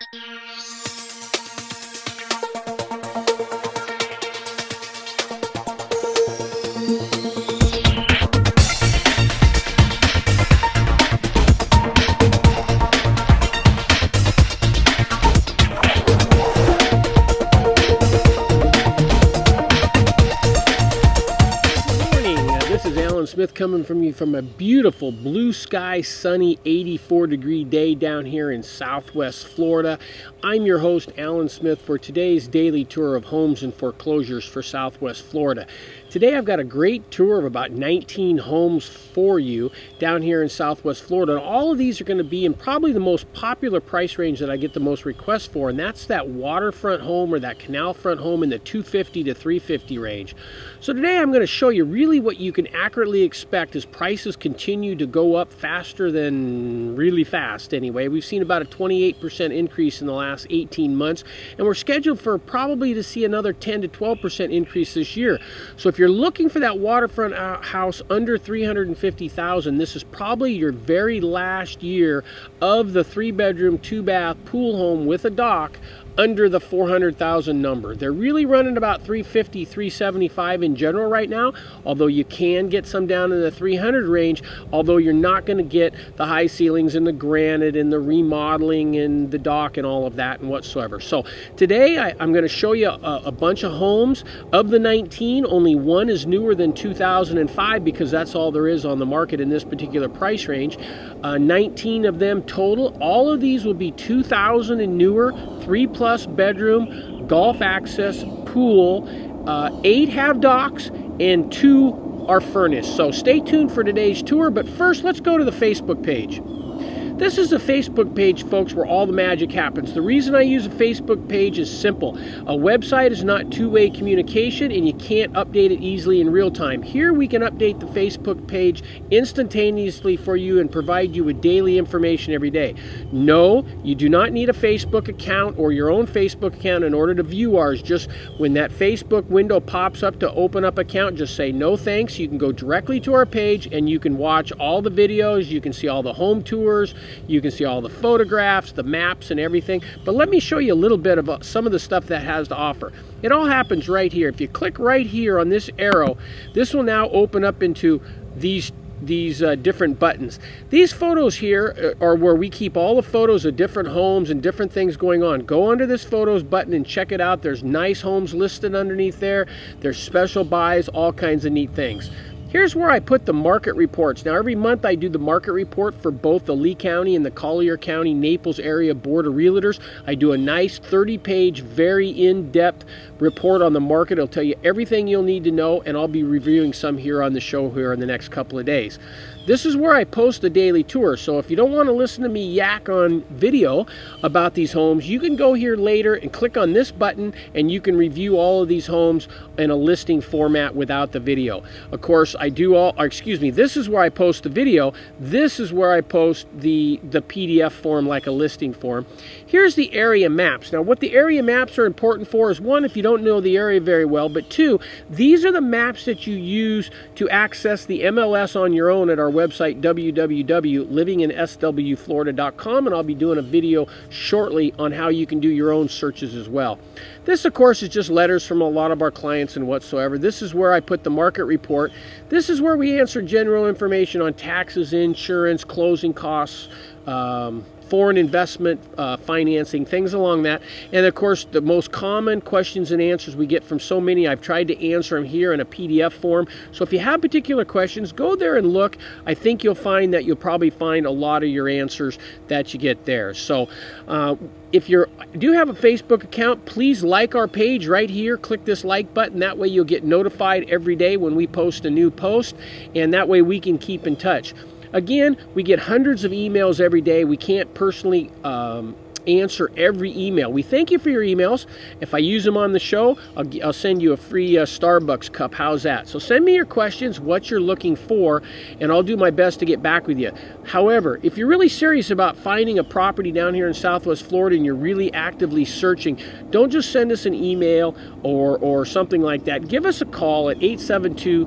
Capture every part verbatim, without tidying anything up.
Smith coming from you from a beautiful blue sky, sunny eighty-four degree day down here in Southwest Florida. I'm your host, Alan Smith, for today's daily tour of homes and foreclosures for Southwest Florida. Today I've got a great tour of about nineteen homes for you down here in Southwest Florida. And all of these are going to be in probably the most popular price range that I get the most requests for, and that's that waterfront home or that canal front home in the two fifty to three fifty range. So today I'm going to show you really what you can accurately expect as prices continue to go up faster than really fast anyway. We've seen about a twenty-eight percent increase in the last eighteen months, and we're scheduled for probably to see another ten to twelve percent increase this year. So if you're looking for that waterfront house under three hundred fifty thousand dollars, this is probably your very last year of the three bedroom, two bath pool home with a dock under the four hundred thousand number. They're really running about three fifty, three seventy-five in general right now, although you can get some down in the three hundred range, although you're not going to get the high ceilings and the granite and the remodeling and the dock and all of that and whatsoever. So today I, I'm going to show you a, a bunch of homes. Of the nineteen, only one is newer than two thousand five because that's all there is on the market in this particular price range. Uh, nineteen of them total. All of these will be two thousand and newer, three plus bedroom, golf access, pool. Uh, eight have docks and two are furnished. So stay tuned for today's tour, but first let's go to the Facebook page. This is a Facebook page, folks, where all the magic happens. The reason I use a Facebook page is simple. A website is not two-way communication, and you can't update it easily in real time. Here we can update the Facebook page instantaneously for you and provide you with daily information every day. No, you do not need a Facebook account or your own Facebook account in order to view ours. Just when that Facebook window pops up to open up account, just say no thanks. You can go directly to our page and you can watch all the videos. You can see all the home tours. You can see all the photographs, the maps, and everything. But let me show you a little bit about some of the stuff that has to offer. It all happens right here. If you click right here on this arrow, this will now open up into these these uh, different buttons. These photos here are where we keep all the photos of different homes and different things going on. Go under this photos button and check it out. There's nice homes listed underneath there. There's special buys, all kinds of neat things. Here's where I put the market reports. Now every month I do the market report for both the Lee County and the Collier County Naples area Board of Realtors. I do a nice thirty page, very in-depth report on the market. It'll tell you everything you'll need to know, and I'll be reviewing some here on the show here in the next couple of days. This is where I post the daily tour, so if you don't want to listen to me yak on video about these homes, you can go here later and click on this button and you can review all of these homes in a listing format without the video. Of course, I do all, or excuse me, this is where I post the video. This is where I post the, the P D F form like a listing form. Here's the area maps. Now what the area maps are important for is, one, if you don't know the area very well, but two, these are the maps that you use to access the M L S on your own at our website, w w w dot living in s w florida dot com, and I'll be doing a video shortly on how you can do your own searches as well. This, of course, is just letters from a lot of our clients and whatsoever. This is where I put the market report. This is where we answer general information on taxes, insurance, closing costs, um, foreign investment uh, financing, things along that. And of course, the most common questions and answers we get from so many, I've tried to answer them here in a P D F form. So if you have particular questions, go there and look. I think you'll find that you'll probably find a lot of your answers that you get there. So uh, if you do have a Facebook account, please like our page right here. Click this like button. That way you'll get notified every day when we post a new post, and that way we can keep in touch. Again, we get hundreds of emails every day. We can't personally um, answer every email. We thank you for your emails. If I use them on the show, I'll, I'll send you a free uh, Starbucks cup. How's that? So send me your questions, what you're looking for, and I'll do my best to get back with you. However, if you're really serious about finding a property down here in Southwest Florida and you're really actively searching, don't just send us an email or, or something like that. Give us a call at eight seven two,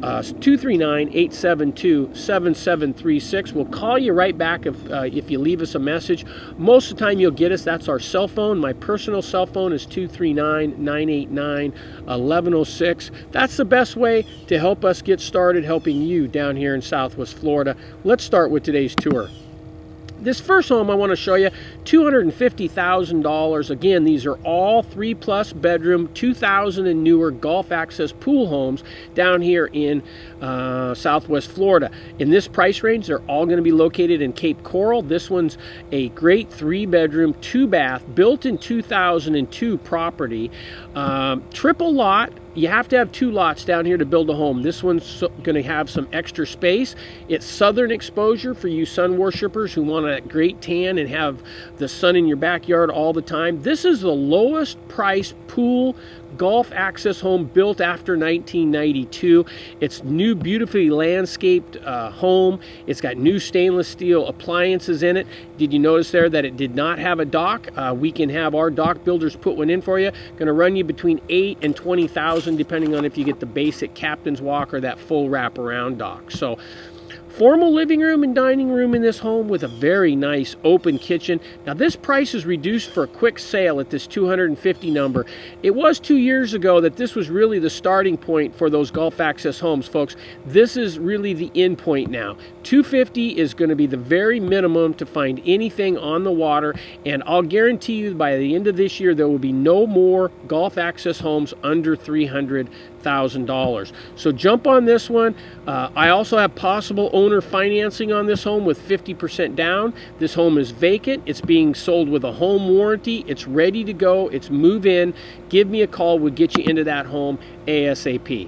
Uh, two three nine, eight seven two, seven seven three six. We'll call you right back if, uh, if you leave us a message. Most of the time you'll get us. That's our cell phone. My personal cell phone is two three nine, nine eight nine, one one zero six. That's the best way to help us get started helping you down here in Southwest Florida. Let's start with today's tour. This first home I want to show you, two hundred fifty thousand dollars. Again, these are all three plus bedroom, two thousand and newer Gulf access pool homes down here in uh, Southwest Florida. In this price range, they're all going to be located in Cape Coral. This one's a great three bedroom, two bath, built in two thousand two property. Um, triple lot. You have to have two lots down here to build a home. This one's going to have some extra space. It's southern exposure for you sun worshipers who want a great tan and have the sun in your backyard all the time. This is the lowest price pool Gulf access home built after nineteen ninety-two. It's new, beautifully landscaped uh, home. It's got new stainless steel appliances in it. Did you notice there that it did not have a dock? Uh, we can have our dock builders put one in for you. Going to run you between eight and twenty thousand, depending on if you get the basic captain's walk or that full wraparound dock. So, formal living room and dining room in this home with a very nice open kitchen. Now this price is reduced for a quick sale at this two hundred fifty number. It was two years ago that this was really the starting point for those Gulf access homes, folks. This is really the end point now. two fifty is going to be the very minimum to find anything on the water, and I'll guarantee you by the end of this year there will be no more Gulf access homes under three hundred thousand dollars. So jump on this one. Uh, I also have possible owner financing on this home with fifty percent down. This home is vacant. It's being sold with a home warranty. It's ready to go. It's move in. Give me a call. We'll get you into that home ASAP.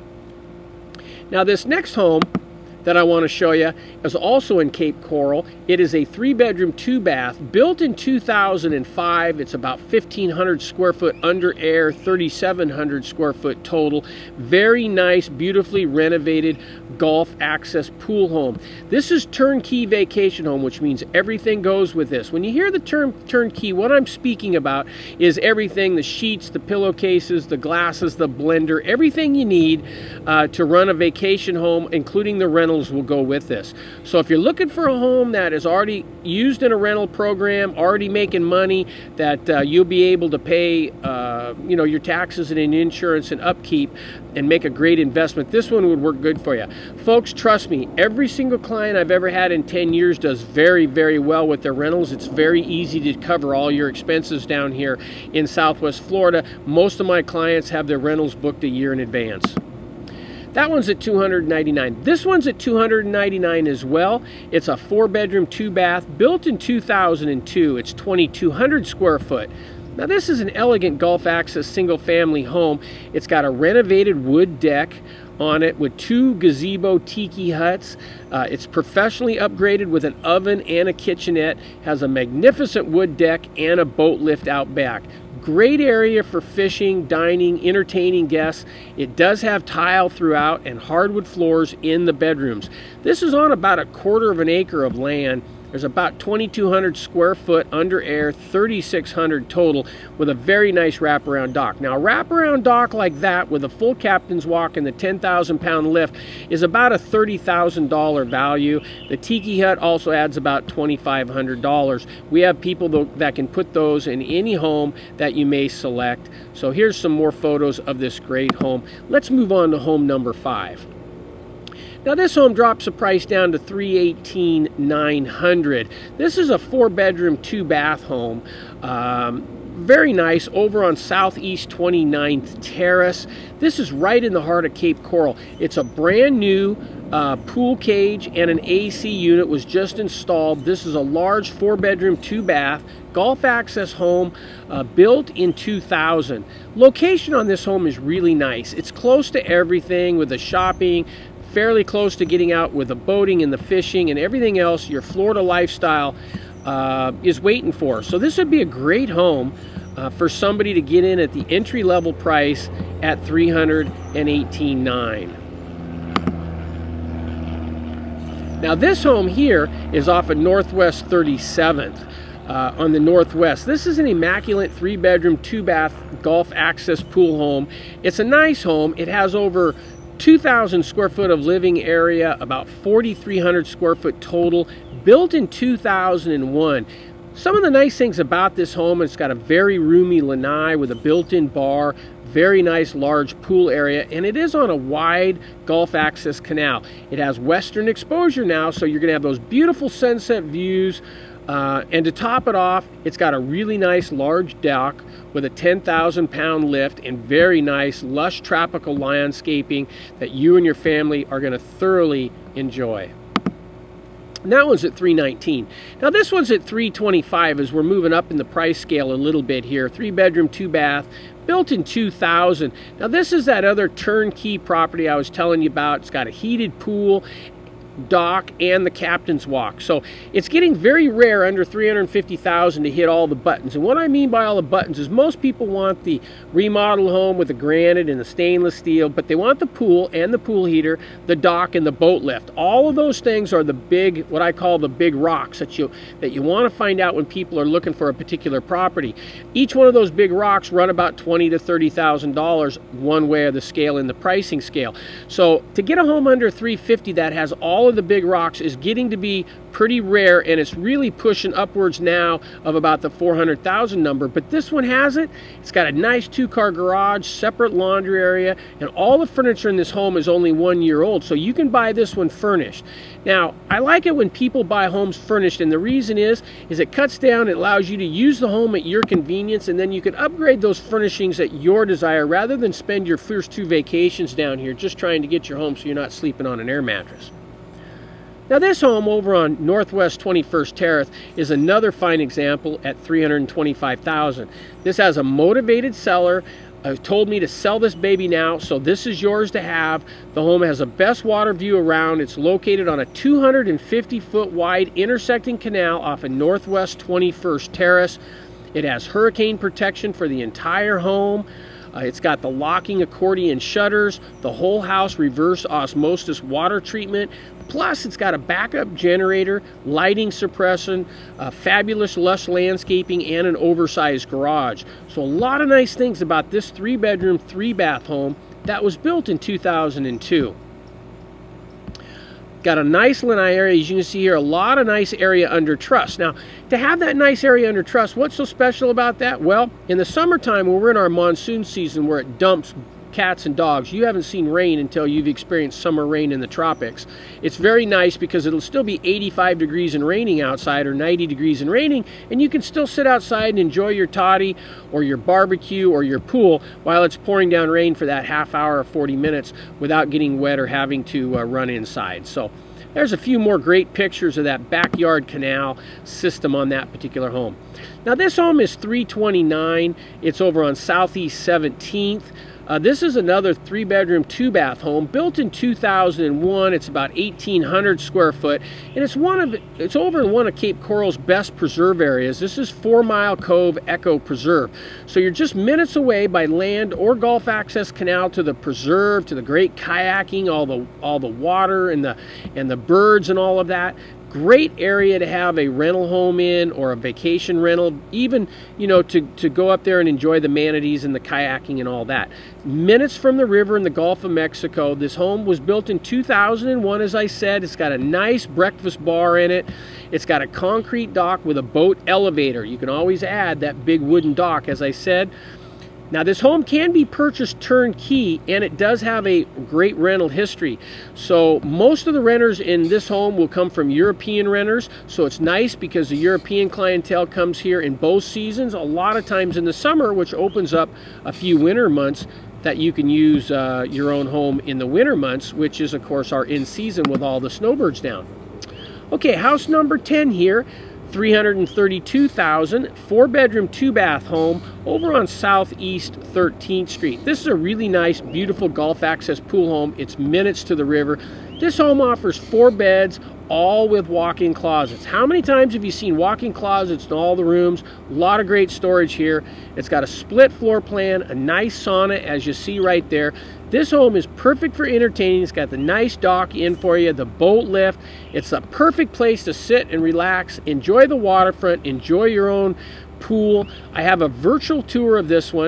Now this next home that I want to show you is also in Cape Coral. It is a three bedroom, two bath, built in two thousand five. It's about fifteen hundred square foot under air, thirty-seven hundred square foot total. Very nice, beautifully renovated Gulf access pool home. This is turnkey vacation home, which means everything goes with this. When you hear the term turnkey, what I'm speaking about is everything: the sheets, the pillowcases, the glasses, the blender, everything you need uh, to run a vacation home, including the rental will go with this. So if you're looking for a home that is already used in a rental program, already making money, that uh, you'll be able to pay uh, you know, your taxes and insurance and upkeep and make a great investment, this one would work good for you. Folks, trust me, every single client I've ever had in ten years does very, very well with their rentals. It's very easy to cover all your expenses down here in Southwest Florida. Most of my clients have their rentals booked a year in advance. That one's at two hundred ninety-nine dollars. This one's at two hundred ninety-nine dollars as well. It's a four bedroom, two bath, built in two thousand two. It's twenty-two hundred square foot. Now this is an elegant Gulf access single family home. It's got a renovated wood deck on it with two gazebo tiki huts. Uh, it's professionally upgraded with an oven and a kitchenette. Has a magnificent wood deck and a boat lift out back. Great area for fishing, dining, entertaining guests. It does have tile throughout and hardwood floors in the bedrooms. This is on about a quarter of an acre of land. There's about twenty-two hundred square foot under air, thirty-six hundred total, with a very nice wraparound dock. Now a wraparound dock like that with a full captain's walk and the ten thousand pound lift is about a thirty thousand dollar value. The tiki hut also adds about twenty-five hundred dollars. We have people that can put those in any home that you may select. So here's some more photos of this great home. Let's move on to home number five. Now this home drops the price down to three hundred eighteen thousand nine hundred dollars. This is a four bedroom, two bath home. Um, very nice, over on Southeast twenty-ninth Terrace. This is right in the heart of Cape Coral. It's a brand new uh, pool cage and an A C unit was just installed. This is a large four bedroom, two bath, Gulf access home uh, built in two thousand. Location on this home is really nice. It's close to everything with the shopping, fairly close to getting out with the boating and the fishing and everything else your Florida lifestyle uh, is waiting for. So this would be a great home uh, for somebody to get in at the entry-level price at three hundred eighteen thousand nine hundred dollars. Now this home here is off of Northwest thirty-seventh. Uh, on the northwest. This is an immaculate three bedroom, two bath Gulf access pool home. It's a nice home. It has over two thousand square foot of living area, about forty-three hundred square foot total, built in two thousand one. Some of the nice things about this home, it's got a very roomy lanai with a built-in bar, very nice large pool area, and it is on a wide Gulf access canal. It has western exposure now, so you're gonna have those beautiful sunset views. Uh, and to top it off, it's got a really nice large dock with a ten thousand pound lift and very nice lush tropical landscaping that you and your family are going to thoroughly enjoy. And that one's at three nineteen. Now this one's at three twenty-five as we're moving up in the price scale a little bit here. Three bedroom, two bath, built in two thousand. Now this is that other turnkey property I was telling you about. It's got a heated pool, dock, and the captain's walk. So it's getting very rare under three hundred fifty thousand to hit all the buttons. And what I mean by all the buttons is most people want the remodeled home with the granite and the stainless steel, but they want the pool and the pool heater, the dock, and the boat lift. All of those things are the big, what I call the big rocks that you that you want to find out when people are looking for a particular property. Each one of those big rocks run about twenty to thirty thousand dollars one way or the scale in the pricing scale. So to get a home under three fifty that has all of the big rocks is getting to be pretty rare, and it's really pushing upwards now of about the four hundred thousand number. But this one has it. It's got a nice two-car garage, separate laundry area, and all the furniture in this home is only one year old, so you can buy this one furnished. Now I like it when people buy homes furnished, and the reason is is it cuts down, it allows you to use the home at your convenience, and then you can upgrade those furnishings at your desire rather than spend your first two vacations down here just trying to get your home so you're not sleeping on an air mattress. Now this home over on Northwest twenty-first Terrace is another fine example at three hundred twenty-five thousand dollars. This has a motivated seller uh, told me to sell this baby now, so this is yours to have. The home has the best water view around. It's located on a two hundred fifty foot wide intersecting canal off of Northwest twenty-first Terrace. It has hurricane protection for the entire home. Uh, it's got the locking accordion shutters, the whole house reverse osmosis water treatment, plus it's got a backup generator, lighting suppression, uh, fabulous lush landscaping, and an oversized garage. So a lot of nice things about this three bedroom, three bath home that was built in two thousand two. Got a nice lanai area, as you can see here, a lot of nice area under truss. Now, to have that nice area under truss, what's so special about that? Well, in the summertime, when we're in our monsoon season where it dumps cats and dogs, you haven't seen rain until you've experienced summer rain in the tropics. It's very nice because it'll still be eighty-five degrees and raining outside, or ninety degrees and raining, and you can still sit outside and enjoy your toddy or your barbecue or your pool while it's pouring down rain for that half hour or forty minutes without getting wet or having to uh, run inside. So there's a few more great pictures of that backyard canal system on that particular home. Now this home is three twenty-nine. It's over on Southeast seventeenth. Uh, this is another three bedroom, two bath home built in two thousand one. It's about eighteen hundred square foot, and it's one of it's over in one of Cape Coral's best preserve areas. This is Four Mile Cove Eco Preserve. So you're just minutes away by land or Gulf access canal to the preserve, to the great kayaking, all the all the water and the and the birds and all of that. Great area to have a rental home in, or a vacation rental, even, you know, to, to go up there and enjoy the manatees and the kayaking and all that. Minutes from the river in the Gulf of Mexico. This home was built in two thousand one, as I said. It's got a nice breakfast bar in it. It's got a concrete dock with a boat elevator. You can always add that big wooden dock, as I said. Now this home can be purchased turnkey, and it does have a great rental history. So most of the renters in this home will come from European renters, so it's nice because the European clientele comes here in both seasons, a lot of times in the summer, which opens up a few winter months that you can use uh, your own home in the winter months, which is of course our in season with all the snowbirds down. Okay, house number ten here. three hundred thirty-two thousand dollars, four bedroom, two bath home over on Southeast thirteenth Street. This is a really nice, beautiful Gulf access pool home. It's minutes to the river. This home offers four beds, all with walk-in closets. How many times have you seen walk-in closets in all the rooms? A lot of great storage here. It's got a split floor plan, a nice sauna, as you see right there. This home is perfect for entertaining. It's got the nice dock in for you, the boat lift. It's a perfect place to sit and relax, enjoy the waterfront, enjoy your own pool. I have a virtual tour of this one.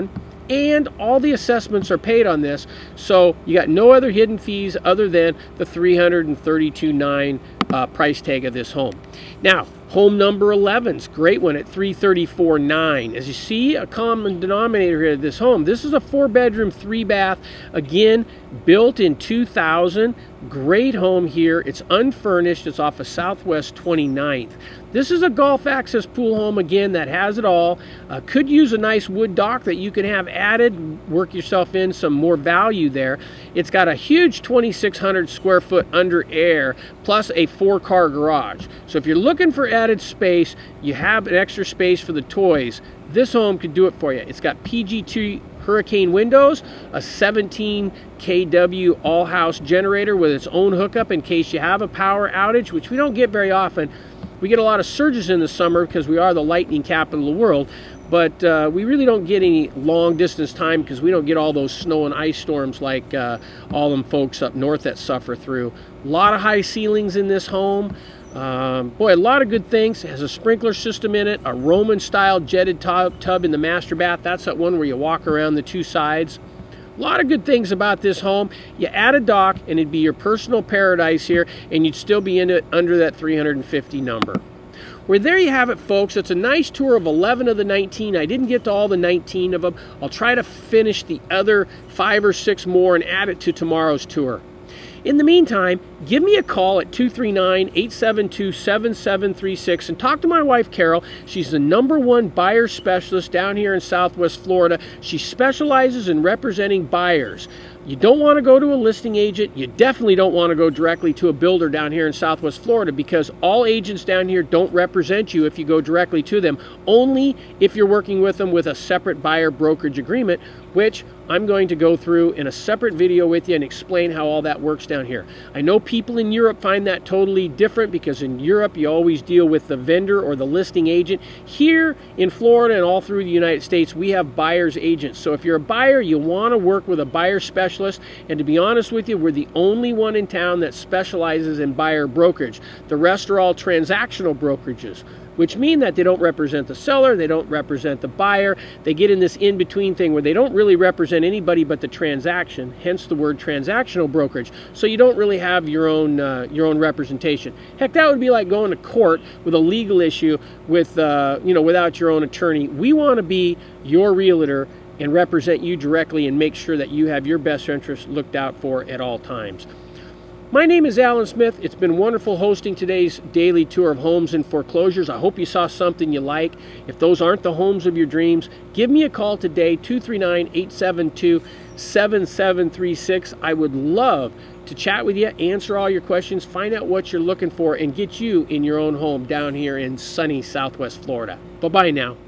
and all the assessments are paid on this, so you got no other hidden fees other than the three hundred thirty-two thousand nine hundred uh, price tag of this home. Now, home number eleven's great one at three hundred thirty-four thousand nine hundred. As you see, a common denominator here at this home. This is a four bedroom, three bath, again, built in two thousand. Great home here. It's unfurnished. It's off of Southwest twenty-ninth. This is a golf access pool home, again, that has it all. Uh, could use a nice wood dock that you can have added, work yourself in some more value there. It's got a huge twenty-six hundred square foot under air, plus a four car garage. So if you're looking for added space, you have an extra space for the toys, this home could do it for you. It's got P G two hurricane windows, a seventeen K W all-house generator with its own hookup in case you have a power outage, which we don't get very often. We get a lot of surges in the summer because we are the lightning capital of the world, but uh, we really don't get any long distance time because we don't get all those snow and ice storms like uh, all them folks up north that suffer through. A lot of high ceilings in this home. Um, boy, a lot of good things. It has a sprinkler system in it, a Roman style jetted tub, tub in the master bath. That's that one where you walk around the two sides. A lot of good things about this home. You add a dock and it'd be your personal paradise here, and you'd still be in it under that three hundred fifty number. Well, there you have it, folks. It's a nice tour of eleven of the nineteen. I didn't get to all the nineteen of them. I'll try to finish the other five or six more and add it to tomorrow's tour. In the meantime, give me a call at two three nine, eight seven two, seven seven three six and talk to my wife, Carol. She's the number one buyer specialist down here in Southwest Florida. She specializes in representing buyers. You don't want to go to a listing agent. You definitely don't want to go directly to a builder down here in Southwest Florida, because all agents down here don't represent you if you go directly to them, only if you're working with them with a separate buyer brokerage agreement, which I'm going to go through in a separate video with you and explain how all that works down here. I know people in Europe find that totally different, because in Europe you always deal with the vendor or the listing agent. Here in Florida and all through the United States, we have buyer's agents. So if you're a buyer, you want to work with a buyer specialist. And to be honest with you, we're the only one in town that specializes in buyer brokerage. The rest are all transactional brokerages, which mean that they don't represent the seller, they don't represent the buyer. They get in this in-between thing where they don't really represent anybody but the transaction, hence the word transactional brokerage. So you don't really have your own uh, your own representation. Heck, that would be like going to court with a legal issue with uh, you know, without your own attorney. We want to be your realtor and represent you directly and make sure that you have your best interests looked out for at all times. My name is Alan Smith. It's been wonderful hosting today's daily tour of homes and foreclosures. I hope you saw something you like. If those aren't the homes of your dreams, give me a call today, two three nine, eight seven two, seven seven three six. I would love to chat with you, answer all your questions, find out what you're looking for, and get you in your own home down here in sunny Southwest Florida. Bye-bye now.